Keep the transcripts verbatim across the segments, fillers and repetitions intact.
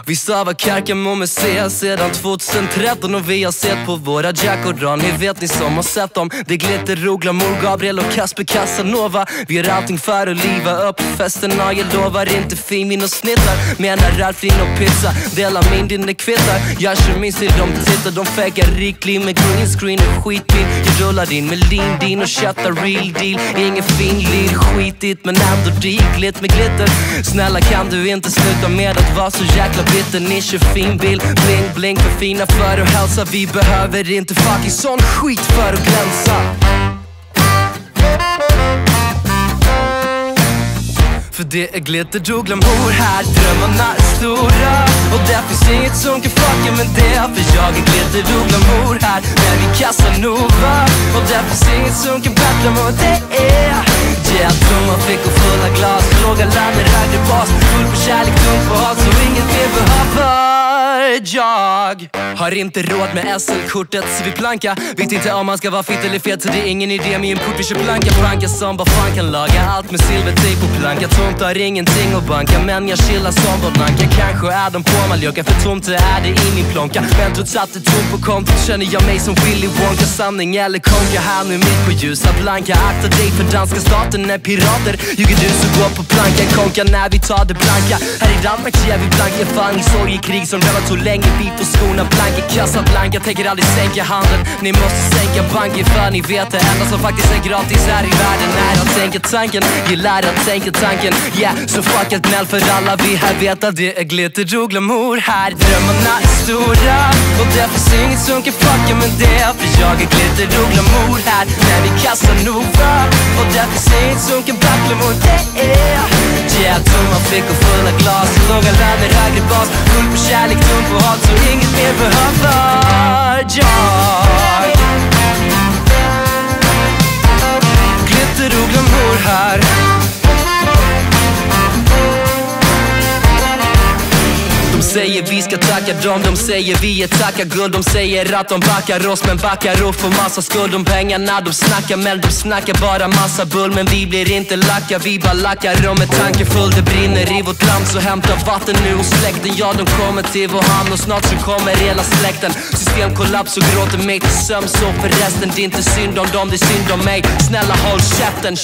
Vi stavar Karkamo med C sedan tjugohundratretton och vi har sett på våra Jack och Ron. Ni vet ni som har sett dem. Det glitter, ro, glamour, Gabriel och Kasper Casanova. Vi gör allting för att liva upp festerna. Jag lovar inte fin och snittar. Menar Ralf, din och pizza. Dela min, din är kvittar. Jag kör min stil, de tittar. De fäckar riklig med green screen och skitbil. Jag rullar in med lean, din och köttar real deal. Ingen fin lir, skitigt men ändå rikligt med glitter. Snälla kan du inte sluta med att vara så jäkla bitter. Ni kör fin bil, bling bling för fina för att hälsa. Vi behöver inte fucking sån skit för att glänsa. För det är glitter, do, glamour här. Drömmarna är stora och det finns inget som kan fucka med det. För jag är glitter, do, glamour här med min Casanova. Och det finns inget som kan battla mot det. Yeah, trumma, fick och fulla glas. Låga löner, högre bas. Full på kärlek, tung på hat. Så inget mer behöver jag. Har inte råd med S L-kortet så vi planka. Vet inte om man ska vara fit eller fet. Så det är ingen idé med import. Vi kör planka, planka som bara fan kan laga. Allt med silvertejp och planka. Tomt har ingenting att banka. Men jag chillar som Bonanka. Kanske är de på Mallorca. För tomt är det i min plånka. Men trots att det är tomt på kontot känner jag mig som Willy Wonka. Sanning eller konka. Här nu mitt på ljusa blanka. Akta dig för danska staten är pirater. Ljuger du så gå på planka. Konka när vi tar det blanka. Här i Danmark ser vi blanka. Fan i sorg i krig som redan tog länge. Vi får skorna blanka. Kassa blanka. Tänker aldrig sänka handen. Ni måste sänka banken för ni vet det enda som faktiskt är gratis här i världen är att tänka tanken. Gillar att tänka tanken. Yeah, så fuck ett gnäll för alla vi här vet att det är glitter, do, glamour här. Drömmarna är stora och det finns inget som kan fucka med det. För jag är glitter, do, glamour här med min Casanova. Och det finns inget som kan battla mot det. Yeah, tomma fickor, fulla glas. Låga löner, högre bas. Full på kärlek, tung på hat. Så inget mer behöver jag. Glitter, do, glamour här. De säger vi ska tacka dem, de säger vi är tacka guld. De säger att de backar oss men backar upp för massa skuld. Om pengarna de snackar men de snackar bara massa bull. Men vi blir inte lacka, vi bara lackar om en tanke full. Det brinner i vårt land så hämta vatten nu hos släkten. Ja de kommer till vår hamn och snart så kommer hela släkten. Systemkollaps och gråter mig till sömn. Så förresten det är inte synd om dem, det är synd om mig. Snälla håll käften.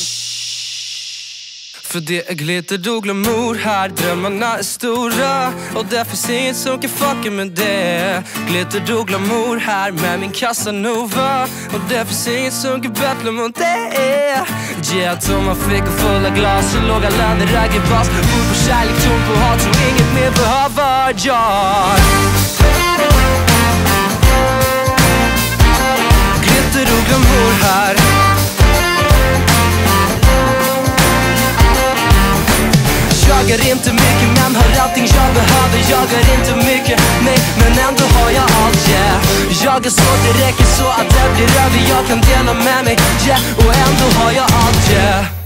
För det är glitter, do, glamour här. Drömmarna är stora och det finns inget som kan fucka med det. Glitter, do, glamour här med min Casanova. Och det finns inget som kan battla mot det. Yeah, tomma fickor, fulla glas. Och låga löner, högre bas. Full på kärlek, tom på hat. Så inget mer behöver jag. Glitter, do, glamour här. Jag är inte mycket men har allting jag behöver. Jag är inte mycket, nej men ändå har jag allt, yeah. Jag är så det räcker så att det blir över. Jag kan dela med mig, yeah. Och ändå har jag allt, yeah.